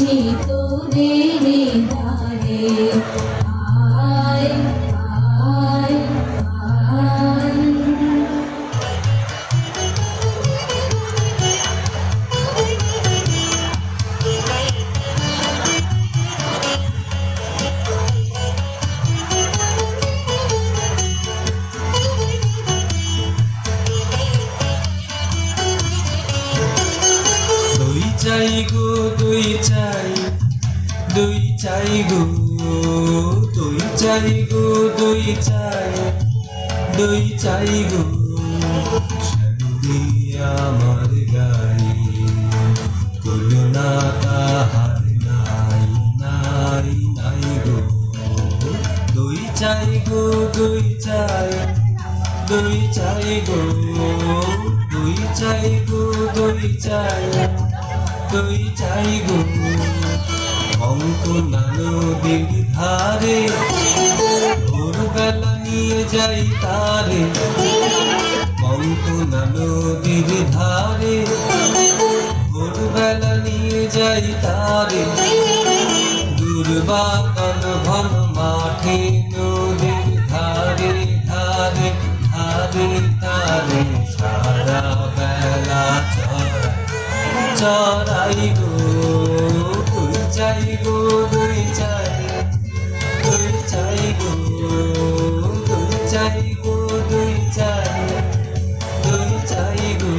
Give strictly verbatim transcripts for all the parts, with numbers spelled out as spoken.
চাই গো দুই চাই দুই চাই গো দুই চাই গো দুই চাই দুই চাই গো আমার গায়ে তুলনা তাহার নাই নাই নাই গো দুই চাই গো দুই চাই দুই চাই গো দুই চাই গো দুই চাই দুই চাই গো অঙ্কনা নদীর ধারে ভোরবেলা নিয়ে যাই তারে অঙ্কনা নদীর ধারে ভোরবেলা নিয়ে যাই তারে দুর্বাতন ঘন মাঠে নদীর ধারে ধারে ধারে ধারে সারা বেলা চড়া চড়াই গো দুই চাই গো দুই চাই দুই চাই গো দুই চাই গো দুই চাই দুই চাই গো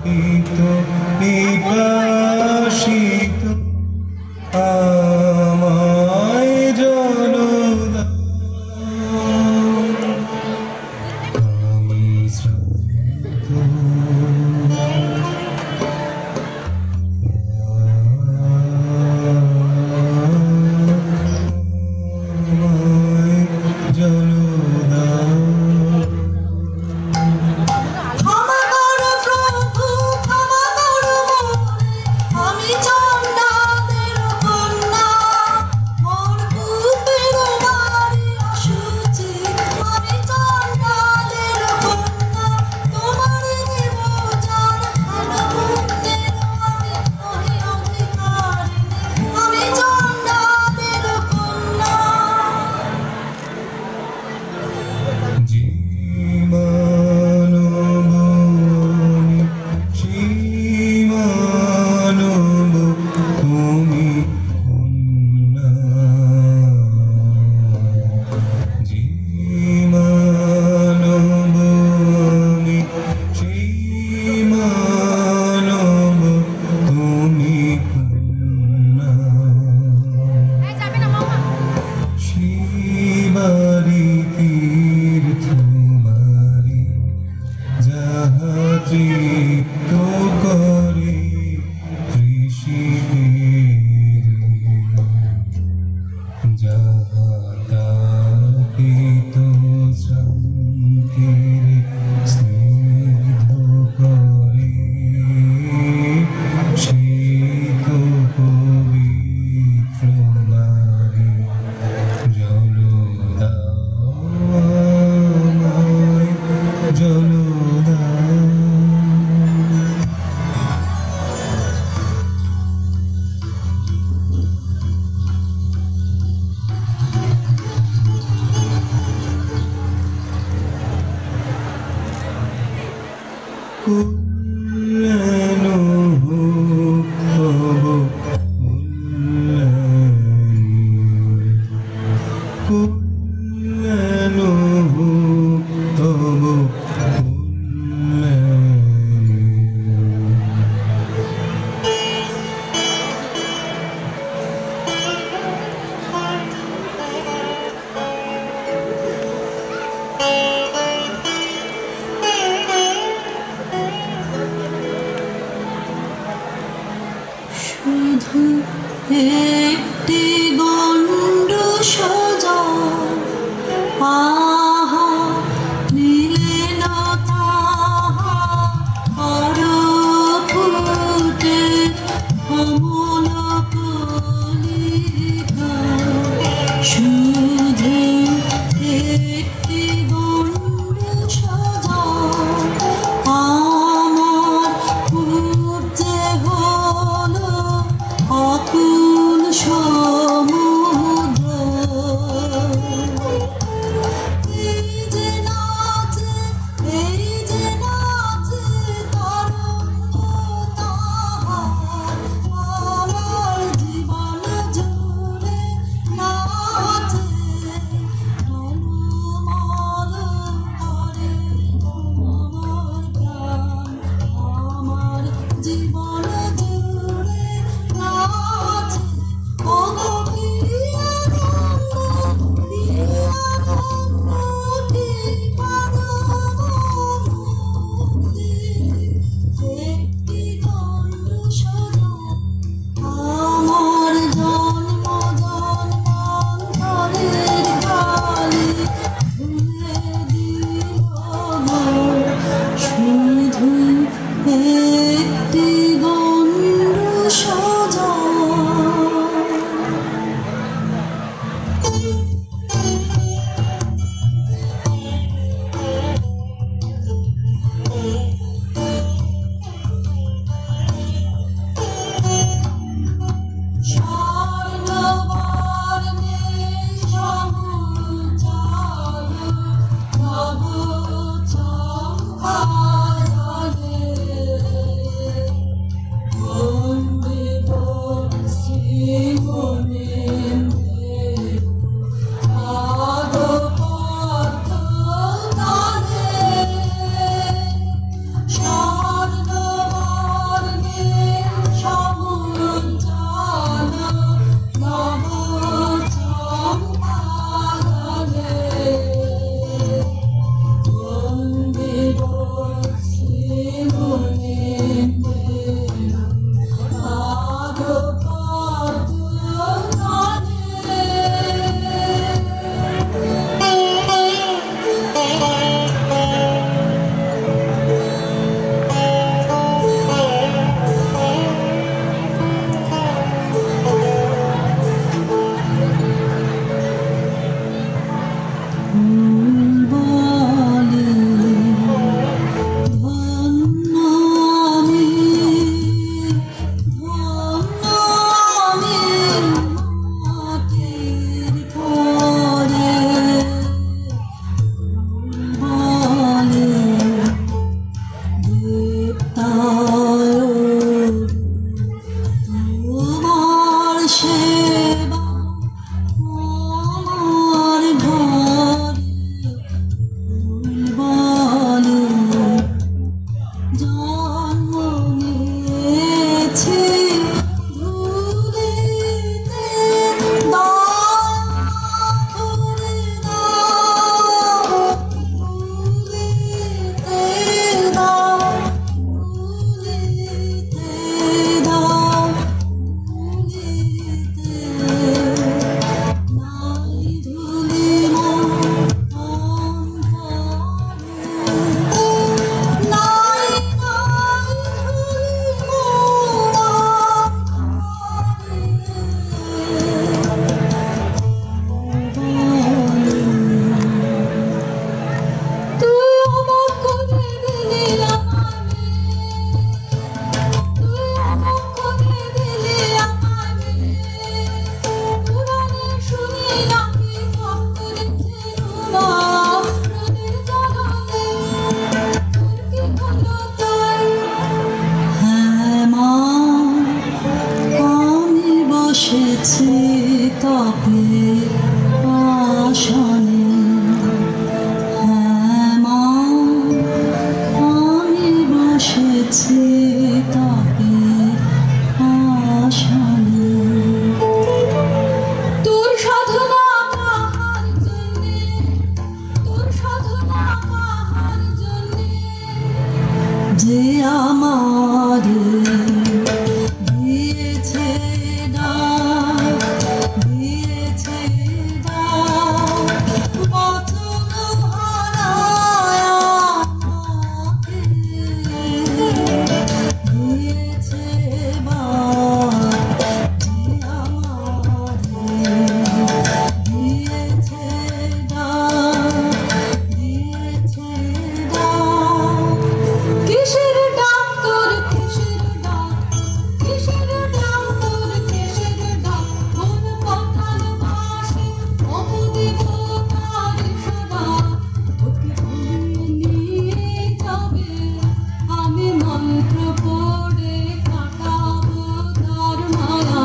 পিত পিপাসিত আমায় জল দাও আমি শ্রান্ত একটি গণ্ড সোজা আহা নীলে না তাহা আর ফুটে অমল কলিকা শুধু একটি গণ্ড সোজা আমার খুব যে হলো অকুল সমুদ্র এই যে নাচে এই যে নাচে তরঙ্গ তাহার আমার জীবন জুড়ে নাচে টলমল করে আমার প্রাণ আমার জীবন জুড়ে নাচে ওগো কি আনন্দ কি আনন্দ কি পরমানন্দে একটি গণ্ড সোজা আমার জন্ম জন্মান্তরের কালে ভুলে দিল শুধু একটি গণ্ড সোজা স্বর্ণবর্ণে সমুচারু নব চম্পা জলে বন্দে আমারে দিয়েছে ডাক, দিয়েছে ডাক, বচন হারায় আমাকে দিয়েছে বাক, যে আমারে দিয়েছে ডাক, দিয়েছে ডাক। কিসের ডাক তোর, কিসের ডাক, কিসের ডাক তোর, কিসের ডাক, কোন কথার ভাষে অবদিব তার সদা, ওকে নিয়ে যাবে আমি মন্ত্র পড়ে কাটাবো তার মায়া।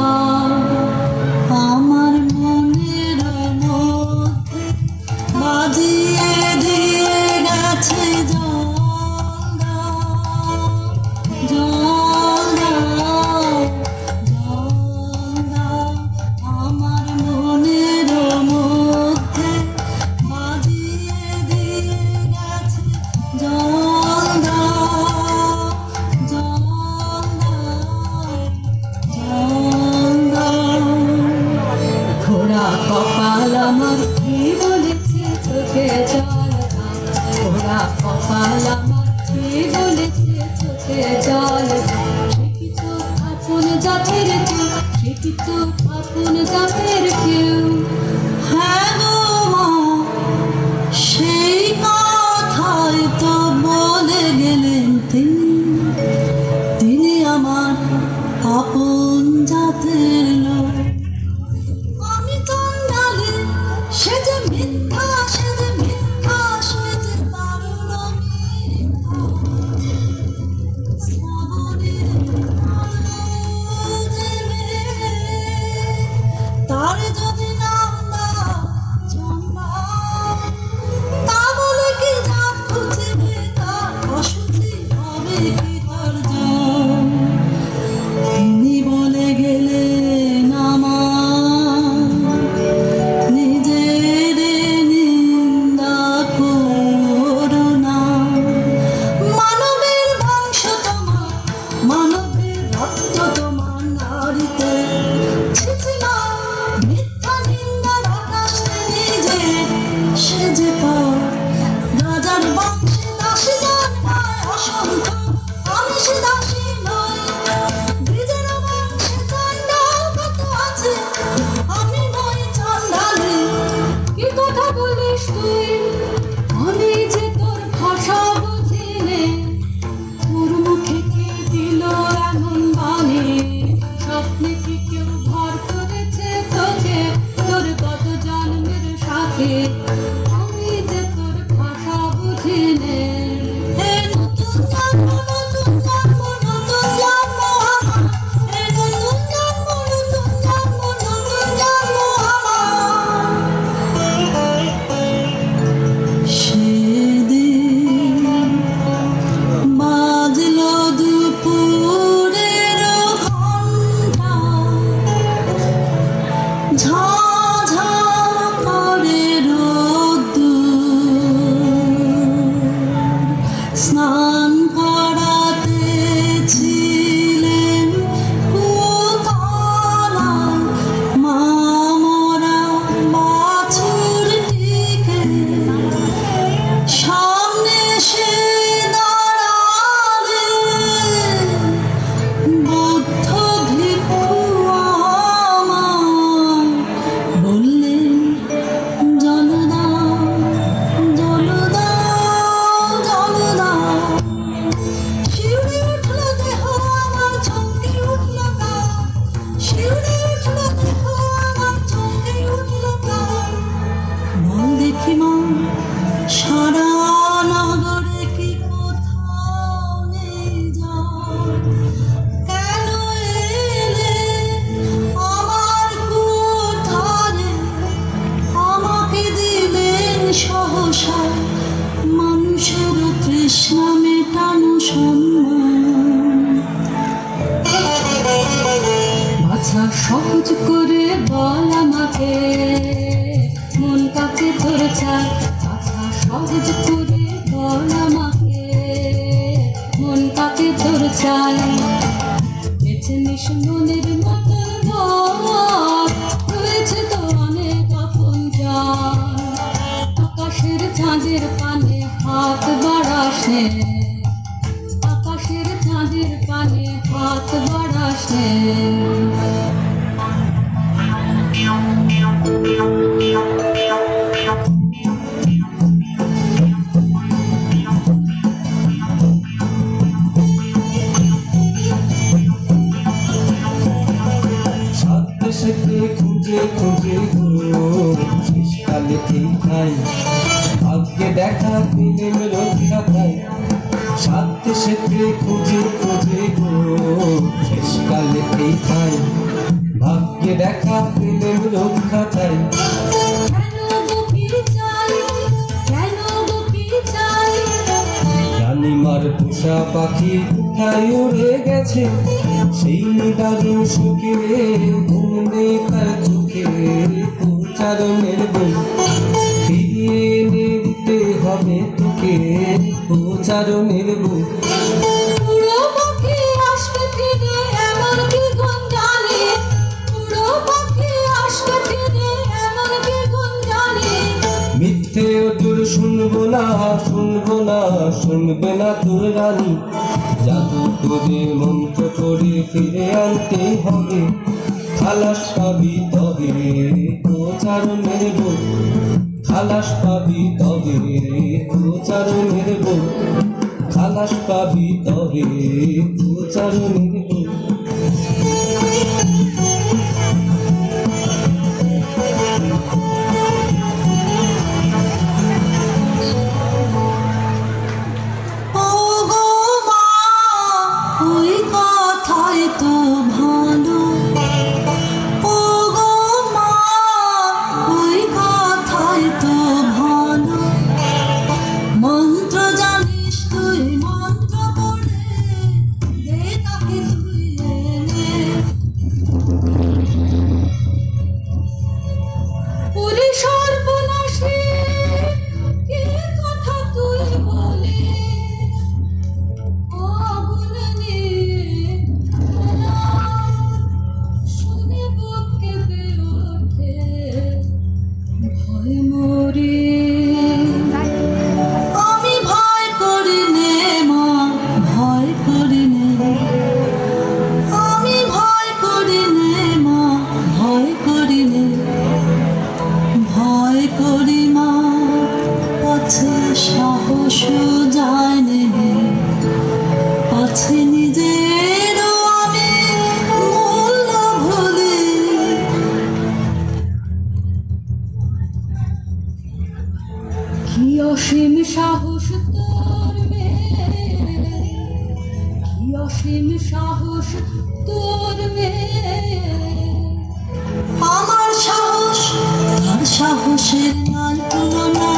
আমার মনের মধ্যে বাজিয়ে দিয়ে গেছে জল দাও, জল দাও, জল দাও। আমার মনের মধ্যে বাজিয়ে দিয়ে গেছে জল দাও, জল দাও, জল দাও। ঘোড়া কপাল আমার কি বলেছে চোখে জল দাও, ঘোড়া কপাল আমার কি বলেছে চোখে জল দাও। সে কি চোখ আপন জাতের কেউ, সে কি চোখ আপন জাতের কেউ। হ্যাঁ গো মা, সেই কথাই তো বলে গেলেন তিনি, তিনি আমার আপন জাতের লোক। আমি চন্ডালে, সে যে মিথ্যা, সে যে মিথ্যা, সে যে দারুণ মিথ্যা। শ্রাবণের আলো জেলে, তার যদি নাম দাও চন্ডা, তা বলে কি জাত খুঁজবে তার, অশুদ্ধি হবে কি তার জাত। তিনি বলে গেলেন আমার, নিজের নিন্দা করো না। মানবের বংশ তোমার, মানবের রক্ত তোমার নাড়িতে, ছিছি মা, মিথ্যা নিন্দার আকাশে নিজে সে যে পার। রাজার বংশে দাসী জন্মায় অসংখ্য, আমি সে দাসী নই। দ্বিজের বংশে চণ্ডাল কত আছে, আমি নই চণ্ডালে। কি কথা বলিস তুই, আমি যে তোর ভাষা বুঝি নে। তোর মুখে কে দিল এমন বাণী, স্বপ্নে কি কেউ ভর করেছে তোকে, তোর কত জন্মের সাথে, আমি যে তোর ভাষা বুঝি নে। হে নতুন জন্ম, নতুন জন্ম, নতুন জন্ম আমার, হে নতুন জন্ম, নতুন জন্ম, নতুন জন্ম আমার। সেদিন বাজলো দুপুরের ঘণ্টা, ঝা ঝা করে রোদ্দুর, স্নান করাতেছিলেন কুতলায় মা মরা বাছুরটিকে। সামনে সে দাঁড়ালেন বুদ্ধ ভিক্ষু আমার, বললেন জল দাও, জল দাও, জল দাও। শিউরে উঠল দেহ আমার, চমকে উঠল প্রাণ, শিউরে উঠল দেহ আমার, চমকে উঠল প্রাণ। বল দেখি মা, সারা নগরে কি কোথাও নেই জল, কেন এলে আমার কুঠারে, আমাকে দিলেন সহসা মানুষের তৃষ্ণা মেটানো সম্মান। বাছা সহজ করে বল আমাকে, মন কাকে তোর চায়, বাছা সহজ করে বল আমাকে, মন কাকে তোর চায়। চাই বেছে নিস মনের মতন ঘর রয়েছে তো অনেক আপন জন আকাশের চাঁদের পানে হাত বাড়াস নে আকাশের চাঁদের পানে হাত বাড়াস নে সেতে খুঁজে খুঁজে গো শেষকালে ঠিক নাই ভাগ্যে দেখা পেলেম রক্ষা তাই সাথে সেতে খুঁজে খুঁজে গো শেষকালে ঠিক নাই ভাগ্যে দেখা পেলেম রক্ষা তাই রানীমার পোষা পাখি কোথায় উড়ে গেছে সেই দারুণ সুখে ঘুম নেই তার চোখে প্রচারণের বই ফিরিয়ে এনে দিতে হবে তোকে প্রচারণের বই মিথ্যে ওদের শুনবো না শুনবো না শুনবে না তোর রানী জাদু করে মন্ত্র করে ফিরে আনতে হবে খালাস পাবি তবে প্রচারণের বই খালাস পাবি তবে প্রচারণের বই খালাস পাবি তবে প্রচারণের বই সাহস যায় নেবে আছে নিজের আমি মূল্য ভুলে কি অসীম সাহস তোর মেয়ে কি অসীম সাহস তোর মেয়ে আমার সাহস তার সাহসের নাই তুলনা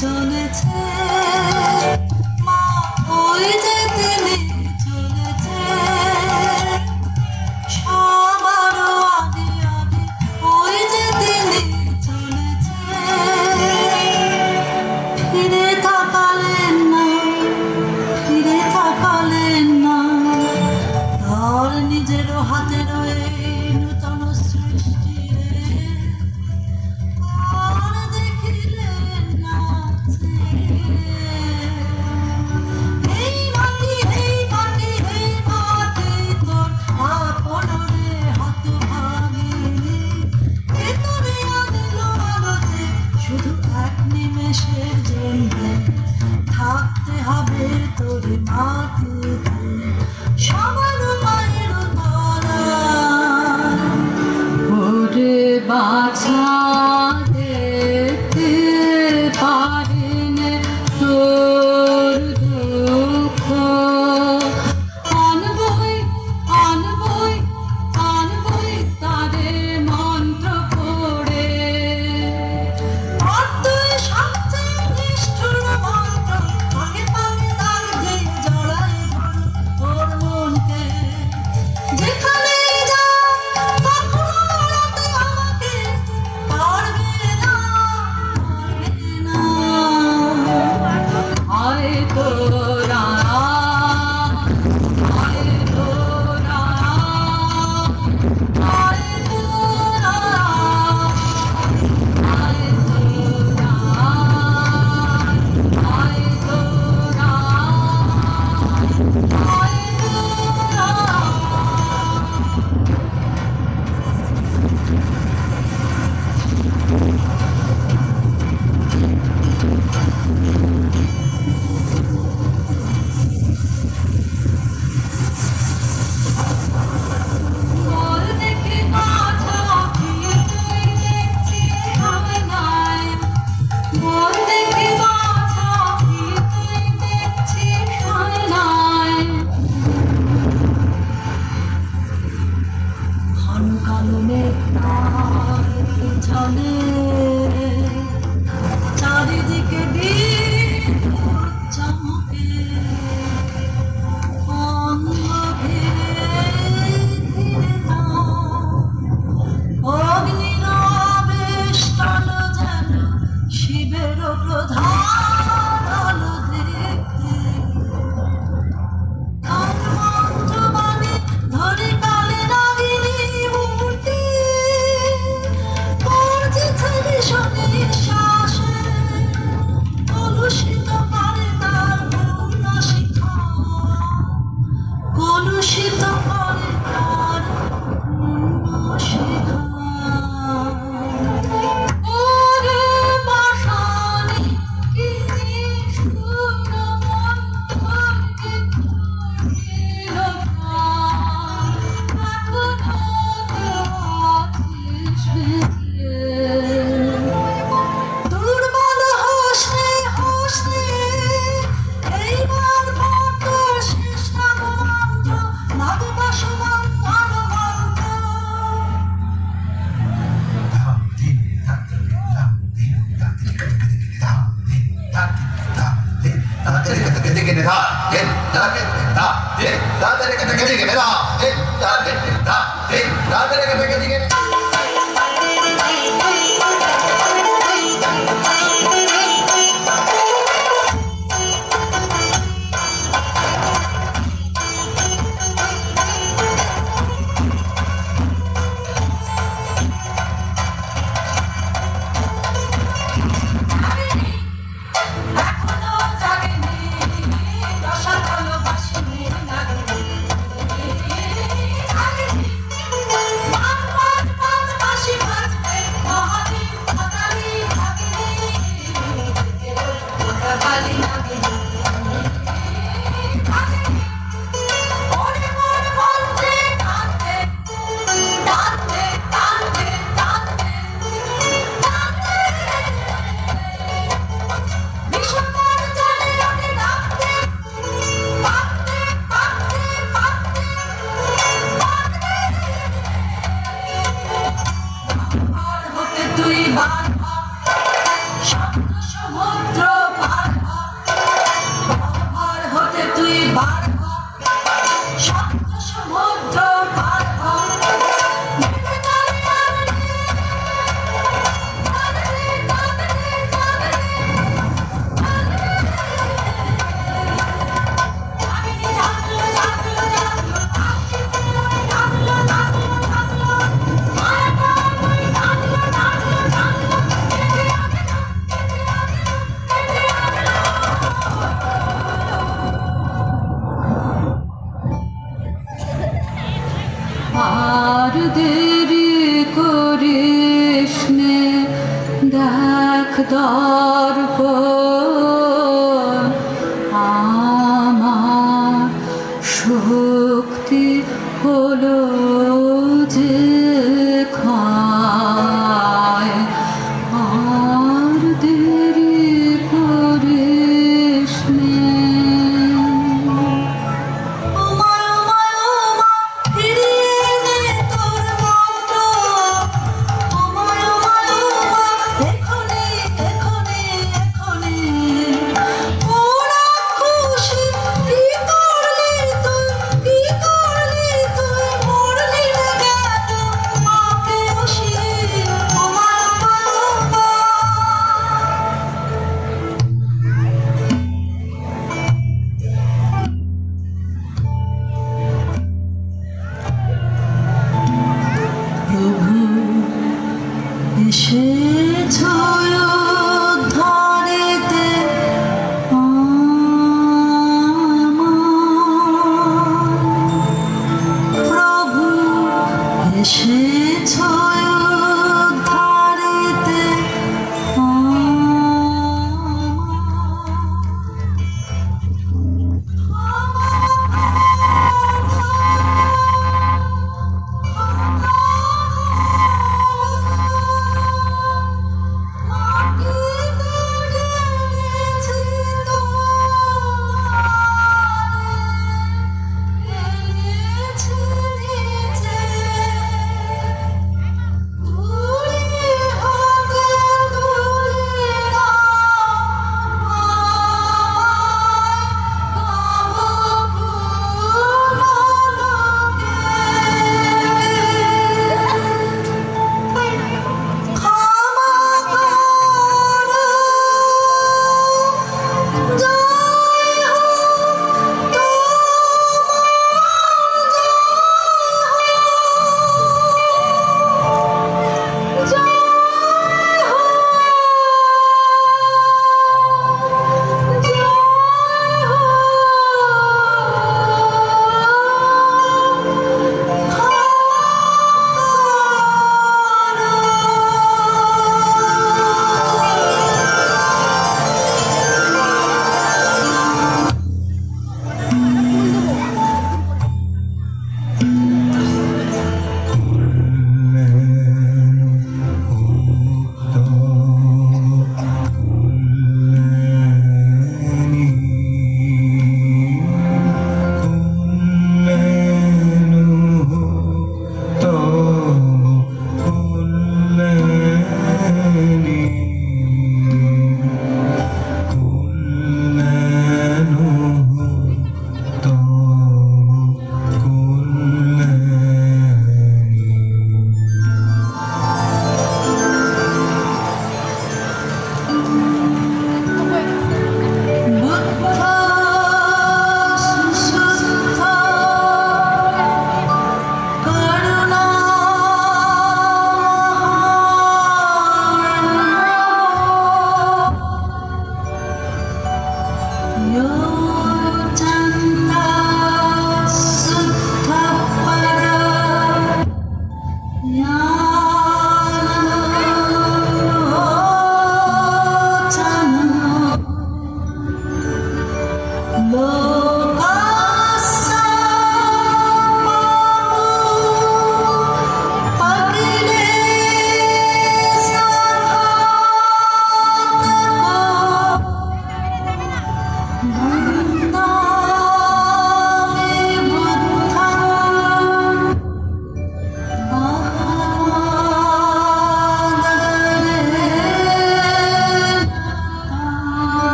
চলেছে মা ওই যে তিনি চলেছে সবার আগে আগে ওই যে তিনি চলেছে ফিরে তাকালেন না ফিরে তাকালেন না তার নিজেরও হাতে রয়ে নূতন সৃষ্টি আর দেখিলেন না এই মাটি এই মাটি এই মাটি তোর আপন রে হাত ভাঙিনি এ তোরে আনিল আলোতে শুধু এক নিমেষের জন্য থাকতে হবে তোর মাটিতে সবার মায়ের তলায় ওরে বাছা দেখতে পারিনে তোর দুঃখ আনবই আনবই আনবই তারে মন্ত্র পড়ে আর তুই সবচেয়ে নিষ্ঠুর মন্ত্র পাকে পাকে দাগ দিয়ে জড়াই ধর তোর মনকে যেখানে যা তখন ওড়াতে আমাকে পারবে না পারবে না আয় তোরা আয় তোরা আয় তোরা আয় তোরা আয় তোরা আয় তোর দেখে বাছা তুই দেখছিস আমি নাই তোর দেখে বাছা তুই দেখছিস আমি নাই ঘন কালো মেঘ তার পিছনে চারিদিকে বিদ্যুৎ চমকে অঙ্গ ঘিরে ঘিরে তার অগ্নির আবেষ্টন যেন শিবের প্রধান আলো দেখতে তার মন্ত্রবাণী ধরে কালে নাগিনী মূর্তি গর্জেছে ভীষণে শ্বাসে কলুষিত করে তার পূর্ণ শিখা কলুষিত করে তার পূর্ণ শিখা ওরে পাষাণী কি নিষ্ঠুর মন্ত্রকে ধরিল প্রাণ এখনো আছিস বেঁচে দুর্বল হোসে হোসে এইবার পর তোর শেষ নাম মন্ত্র নববশ বন্ধন মন্ত্র এখনো জাগেনি রসাতল বাসিনী নাগিনী জাগেনি পাঁচ পাঁচ পাঁচ বাঁশি বাজবে মহাদেব মাতালি নাগিনী মাতালি নাগিনী জাগেনি ওরে মোর মন্ত্রে টানতে টানতে টানতে টানতে টানতে বিশ্বকার চলে ওঠে ডাকতে পাকতে পাকতে পাকতে পাকতে আর হতে তুই বারবার শব্দ সমুদ্র দর্পণ আমার শক্তি হলো যে ক্ষয় আর দেরি করিস নে। ওমা ওমা ওমা ফিরিয়ে নে তোর মতো, ওমা ওমা ওমা এখনি এখনি এখনি। ওরা খুশি কি করলি তুই, কি করলি তুই, মরলি না কেন মাকে বসি। ওমা ওমা ওমা প্রভু এসে